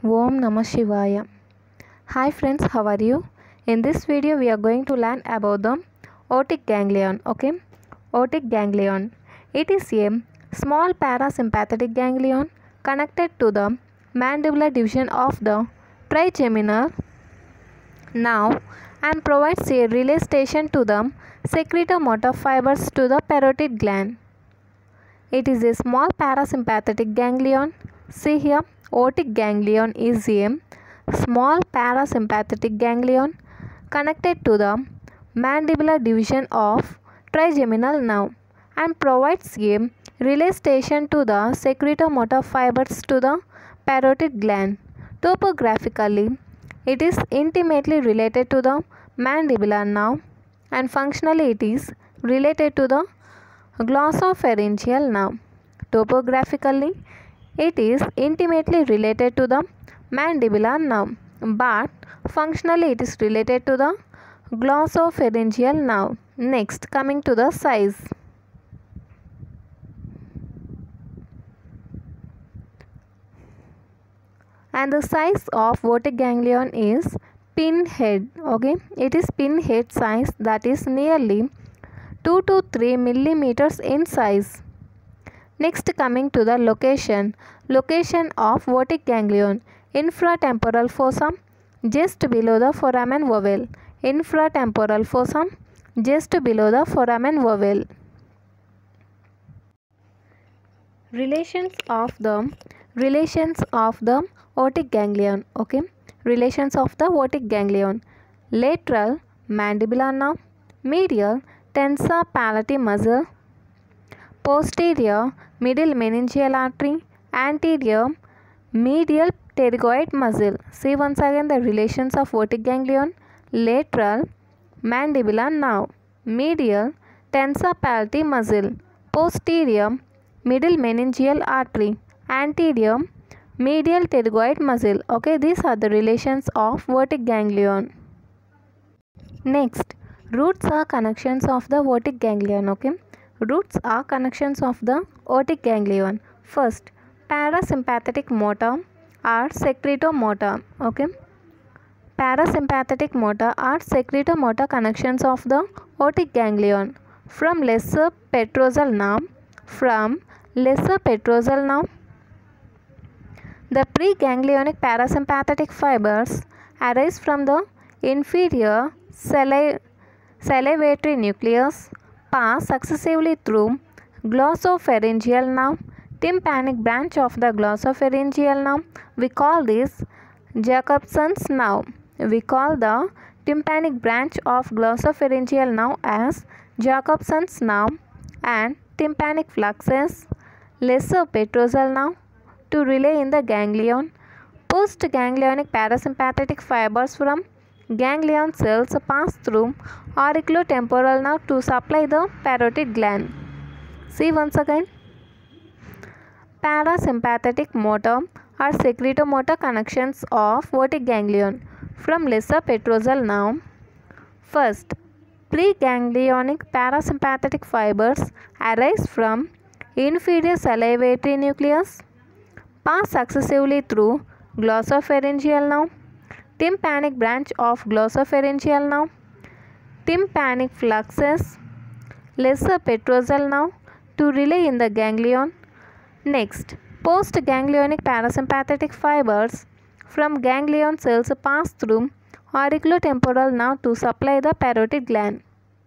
Om Namah Shivaya. Hi friends, how are you? In this video we are going to learn about the otic ganglion. Okay, otic ganglion. It is a small parasympathetic ganglion connected to the mandibular division of the trigeminal nerve and provides a relay station to the secretomotor fibers to the parotid gland. It is a small parasympathetic ganglion. See here, otic ganglion is a small parasympathetic ganglion connected to the mandibular division of trigeminal nerve and provides a relay station to the secretomotor fibers to the parotid gland. Topographically, it is intimately related to the mandibular nerve and functionally it is related to the glossopharyngeal nerve. Topographically, it is intimately related to the mandibular nerve, but functionally it is related to the glossopharyngeal nerve. Next, coming to the size. And the size of otic ganglion is pinhead. Okay, it is pinhead size, that is nearly 2 to 3 millimeters in size. Next, coming to the location of otic ganglion. Infratemporal fossa, just below the foramen ovale. Infratemporal fossa, just below the foramen ovale. Relations of the otic ganglion. Okay, relations of the otic ganglion. Lateral mandibular nerve, medial tensor palati muscle, posterior middle meningeal artery, anterior medial pterygoid muscle. See once again the relations of otic ganglion. Lateral mandibular nerve, medial tensor palati muscle, posterior middle meningeal artery, anterior medial pterygoid muscle. Okay, these are the relations of otic ganglion. Next, roots are connections of the otic ganglion. Okay, roots are connections of the otic ganglion. First, parasympathetic motor or secretomotor. Okay, parasympathetic motor or secretomotor connections of the otic ganglion from lesser petrosal nerve. The preganglionic parasympathetic fibers arise from the inferior salivatory nucleus, pass successively through glossopharyngeal nerve, tympanic branch of the glossopharyngeal nerve. We call this Jacobson's nerve. We call the tympanic branch of glossopharyngeal nerve as Jacobson's nerve and tympanic fluxus, lesser petrosal nerve to relay in the ganglion. Postganglionic parasympathetic fibers from ganglion cells pass through auriculotemporal nerve to supply the parotid gland. See once again, parasympathetic motor or secretomotor connections of otic ganglion from lesser petrosal nerve. First, preganglionic parasympathetic fibers arise from inferior salivatory nucleus, pass successively through glossopharyngeal nerve, tympanic branch of glossopharyngeal nerve, tympanic fluxus, lesser petrosal nerve to relay in the ganglion. Next, postganglionic parasympathetic fibers from ganglion cells pass through auriculotemporal nerve to supply the parotid gland.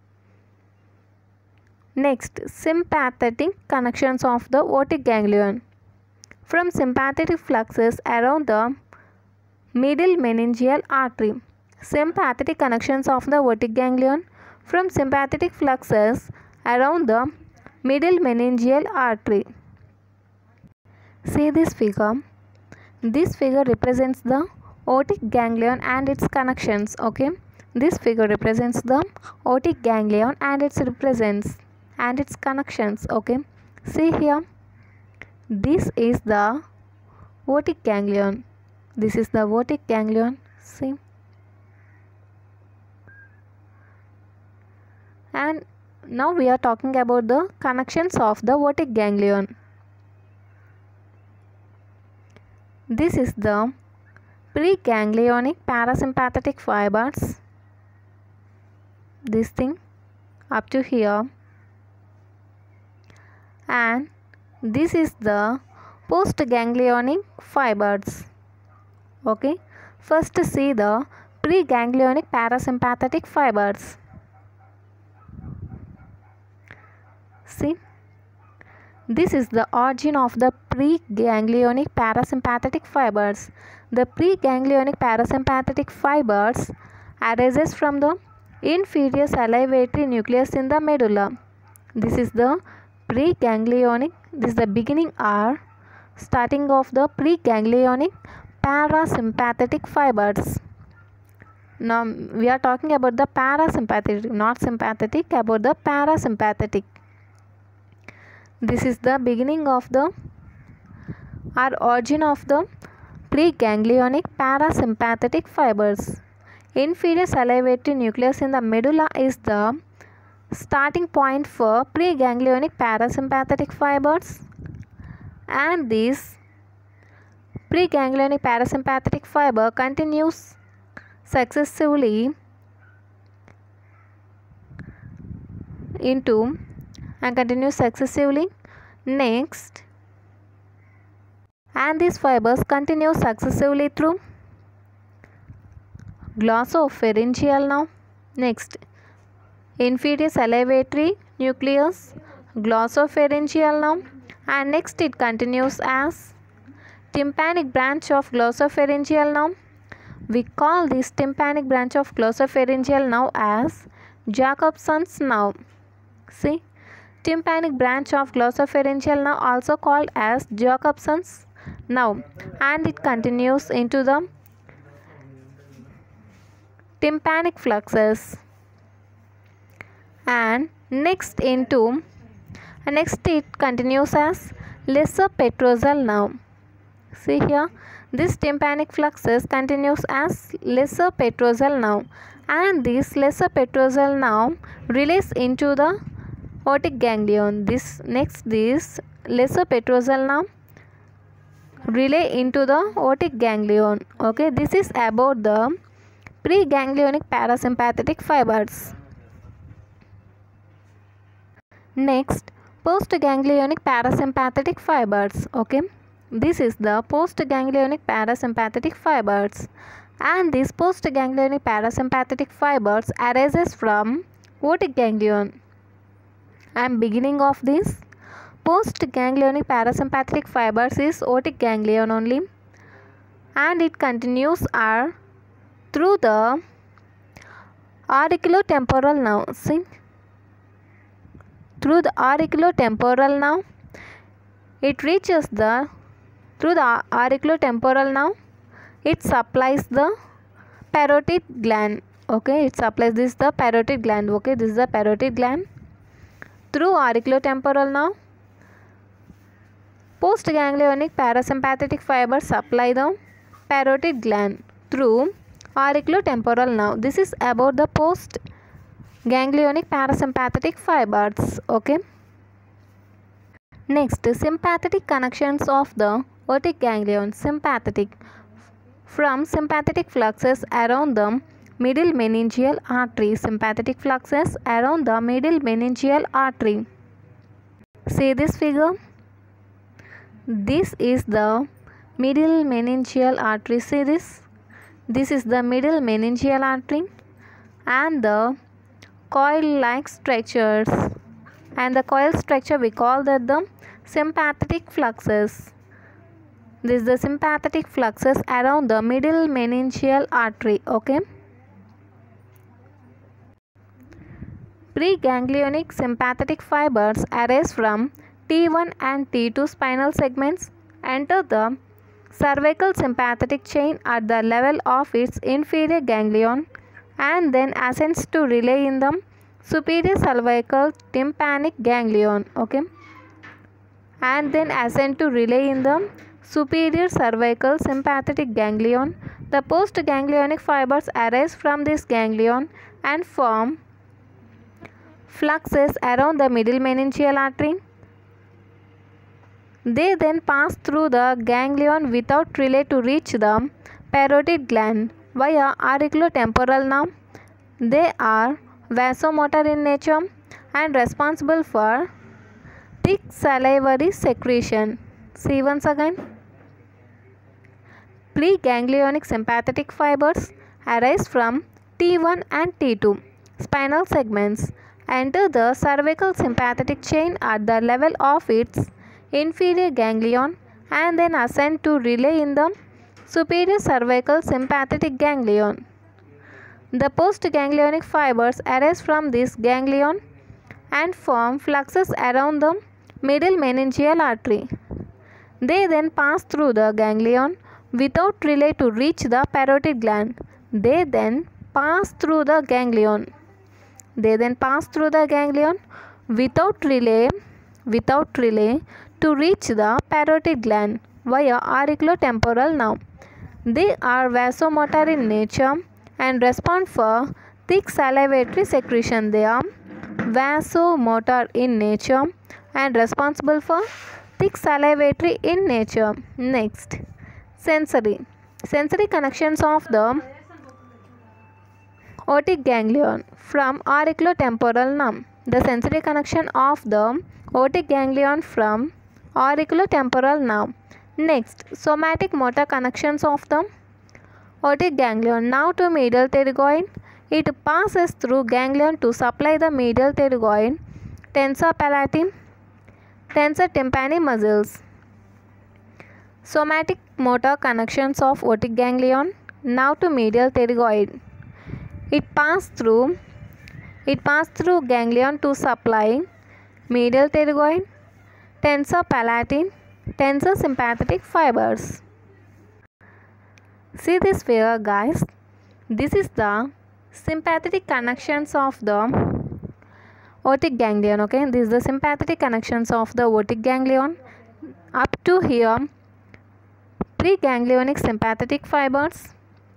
Next, sympathetic connections of the otic ganglion. From sympathetic fluxus around the middle meningeal artery. Sympathetic connections of the otic ganglion from sympathetic fluxus around the middle meningeal artery. See this figure. This figure represents the otic ganglion and its connections. Okay, this figure represents the otic ganglion and its connections. Okay, see here, this is the otic ganglion. This is the otic ganglion. See, and now we are talking about the connections of the otic ganglion. This is the preganglionic parasympathetic fibers, this thing up to here, and this is the postganglionic fibers. Okay, first see the preganglionic parasympathetic fibers. See, this is the origin of the preganglionic parasympathetic fibers. The preganglionic parasympathetic fibers arises from the inferior salivatory nucleus in the medulla. This is the preganglionic, this is the beginning or starting of the preganglionic parasympathetic fibers. Now we are talking about the parasympathetic, not sympathetic, about the parasympathetic. This is the beginning of the origin of the preganglionic parasympathetic fibers. Inferior salivatory nucleus in the medulla is the starting point for preganglionic parasympathetic fibers, and this preganglionic parasympathetic fiber continues successively next, and these fibers continue successively through glossopharyngeal now. Next, inferior salivatory nucleus, glossopharyngeal now, and next it continues as tympanic branch of glossopharyngeal now. We call this tympanic branch of glossopharyngeal now as Jacobson's now. See, tympanic branch of glossopharyngeal now also called as Jacobson's now, and it continues into the tympanic fluxus, and next it continues as lesser petrosal now. See here, this tympanic fluxus continues as lesser petrosal now, and this lesser petrosal now relays into the otic ganglion. This lesser petrosal now relay into the otic ganglion. Okay, this is about the preganglionic parasympathetic fibers. Next, postganglionic parasympathetic fibers. Okay, this is the postganglionic parasympathetic fibers, and these postganglionic parasympathetic fibers arises from otic ganglion, and beginning of this postganglionic parasympathetic fibers is otic ganglion only, and it continues through the auriculotemporal now. See, through the auriculotemporal now, it reaches through the auriculotemporal now, it supplies the parotid gland. Okay, it supplies the parotid gland. Okay, this is the parotid gland. Through auriculotemporal now, postganglionic parasympathetic fibers supply the parotid gland through auriculotemporal now. This is about the postganglionic parasympathetic fibers. Okay. Next, sympathetic connections of the otic ganglion. Sympathetic. From sympathetic fluxus around the middle meningeal artery. Sympathetic fluxus around the middle meningeal artery. See this figure. This is the middle meningeal artery. See this. This is the middle meningeal artery, and the coil-like structures, and the coil structure we call that the sympathetic fluxus. This is the sympathetic fluxus around the middle meningeal artery. Okay. Preganglionic sympathetic fibers arise from T1 and T2 spinal segments, enter the cervical sympathetic chain at the level of its inferior ganglion, and then ascends to relay in the superior cervical tympanic ganglion. Okay, and then ascend to relay in the superior cervical sympathetic ganglion. The postganglionic fibers arise from this ganglion and form fluxes around the middle meningeal artery. They then pass through the ganglion without relay to reach the parotid gland via auriculotemporal nerve. They are vasomotor in nature and responsible for thick salivary secretion. See once again. Preganglionic sympathetic fibers arise from T1 and T2 spinal segments, enter the cervical sympathetic chain at the level of its inferior ganglion, and then ascend to relay in the superior cervical sympathetic ganglion. The postganglionic fibers arise from this ganglion and form fluxes around the middle meningeal artery. They then pass through the ganglion without relay to reach the parotid gland. They then pass through the ganglion without relay to reach the parotid gland via auriculotemporal nerve. They are vasomotor in nature and respond for thick salivary secretion. They are vasomotor in nature and responsible for thick salivary in nature. Next, sensory connections of the otic ganglion from auriculotemporal nerve. The sensory connection of the otic ganglion from auriculotemporal nerve. Next, somatic motor connections of the otic ganglion. Now to medial pterygoid. It passes through ganglion to supply the medial pterygoid, tensor palati, tensor tympani muscles. Somatic motor connections of otic ganglion. Now to medial pterygoid. It passed through ganglion to supply medial pterygoid, tensor palati, tensor sympathetic fibers. See this figure, guys. This is the sympathetic connections of the otic ganglion. Okay, this is the sympathetic connections of the otic ganglion. Up to here, preganglionic sympathetic fibers,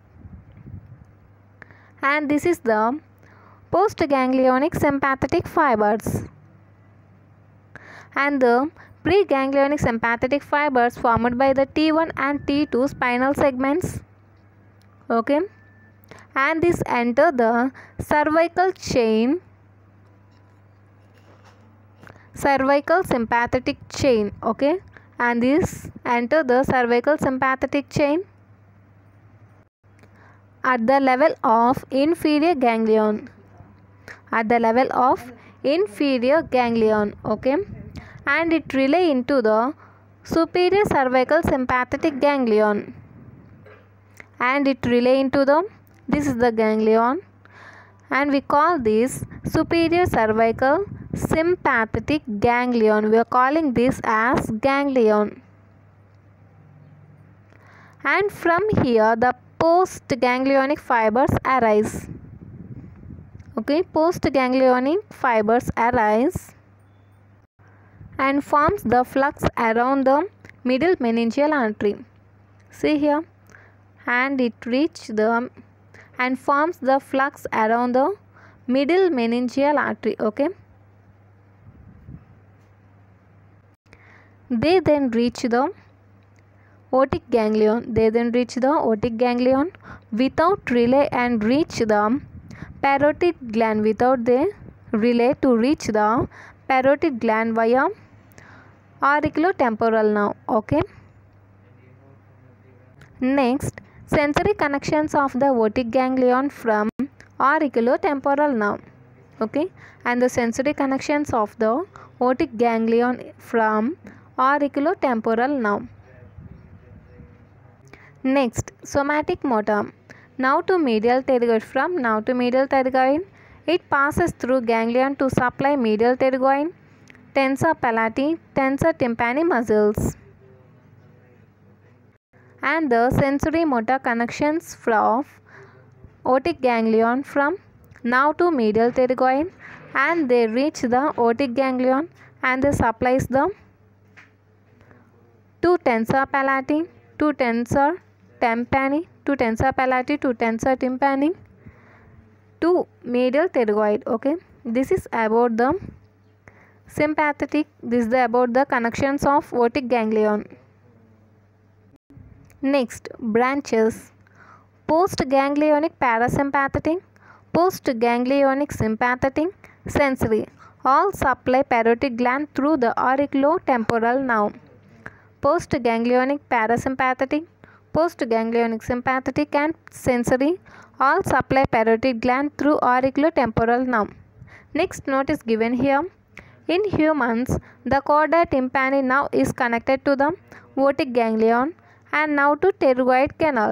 and this is the postganglionic sympathetic fibers, and the preganglionic sympathetic fibers formed by the T1 and T2 spinal segments. Okay, and this enter the cervical sympathetic chain. Okay, and this enter the cervical sympathetic chain at the level of inferior ganglion. Okay, and it relay into the superior cervical sympathetic ganglion, this is the ganglion, and we call this superior cervical sympathetic ganglion. We are calling this as ganglion, and from here the postganglionic fibers arise. Okay, postganglionic fibers arise and forms the flux around the middle meningeal artery. See here, and it reach the and forms the flux around the middle meningeal artery. Okay, they then reach the otic ganglion without relay and reach the parotid gland without the relay to reach the parotid gland via auriculotemporal nerve. Okay, next, sensory connections of the otic ganglion from auriculotemporal nerve. Okay, and the sensory connections of the otic ganglion from auriculotemporal nerve. Next, somatic motor. Now to medial pterygoid. It passes through ganglion to supply medial pterygoid, tensor palati, tensor tympani muscles. And the sensory motor connections from otic ganglion from now to medial pterygoid, and they reach the otic ganglion and they supplies the to tensor palati, to tensor tympani, to medial pterygoid. Okay, this is about the sympathetic, this is about the connections of otic ganglion. Next, branches. postganglionic parasympathetic, postganglionic sympathetic, sensory, all supply parotid gland through the auriculotemporal nerve. Postganglionic parasympathetic, postganglionic sympathetic and sensory all supply parotid gland through auriculotemporal nerve. Next note is given here. In humans, the chordae tympani nerve is connected to the otic ganglion and now to pterygoid canal.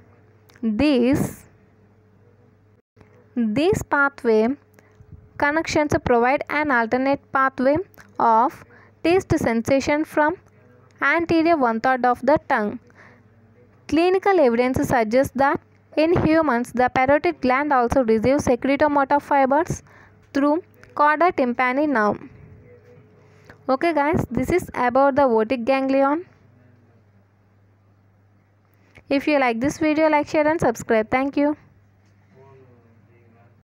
These pathway connections provide an alternate pathway of taste sensation from anterior one-third of the tongue. Clinical evidence suggests that in humans, the parotid gland also receives secretomotor fibers through chordae tympani nerve. Okay guys, this is about the otic ganglion. If you like this video, like, share and subscribe. Thank you.